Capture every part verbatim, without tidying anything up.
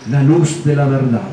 la luz de la verdad.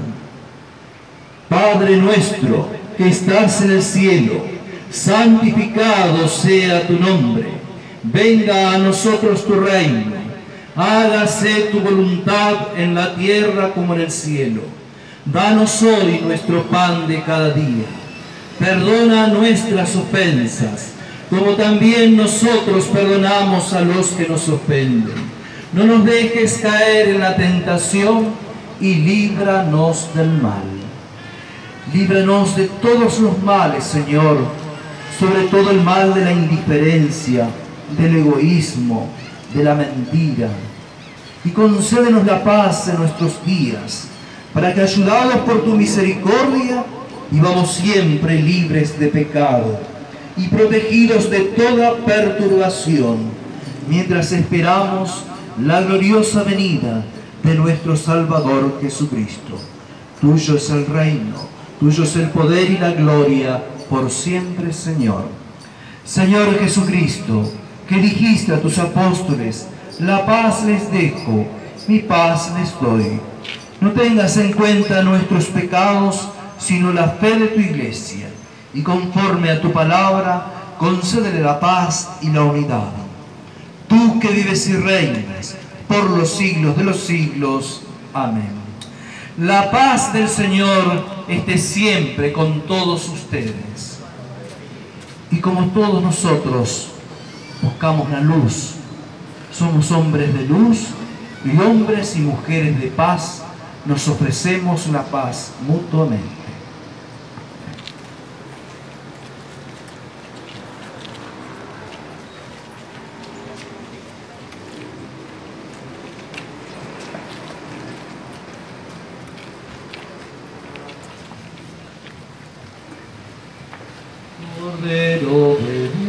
Padre nuestro que estás en el cielo, santificado sea tu nombre. Venga a nosotros tu reino. Hágase tu voluntad en la tierra como en el cielo. Danos hoy nuestro pan de cada día. Perdona nuestras ofensas, como también nosotros perdonamos a los que nos ofenden. No nos dejes caer en la tentación y líbranos del mal. Líbranos de todos los males, Señor, sobre todo el mal de la indiferencia, del egoísmo, de la mentira. Y concédenos la paz en nuestros días, para que, ayudados por tu misericordia, vivamos siempre libres de pecado y protegidos de toda perturbación, mientras esperamos la gloriosa venida de nuestro Salvador Jesucristo. Tuyo es el reino, tuyo es el poder y la gloria, por siempre, Señor. Señor Jesucristo, que dijiste a tus apóstoles: la paz les dejo, mi paz les doy. No tengas en cuenta nuestros pecados, sino la fe de tu Iglesia, y conforme a tu palabra, concédele la paz y la unidad. Tú que vives y reinas por los siglos de los siglos. Amén. La paz del Señor esté siempre con todos ustedes. Y como todos nosotros buscamos la luz, somos hombres de luz y hombres y mujeres de paz, nos ofrecemos la paz mutuamente. Cordero de Dios,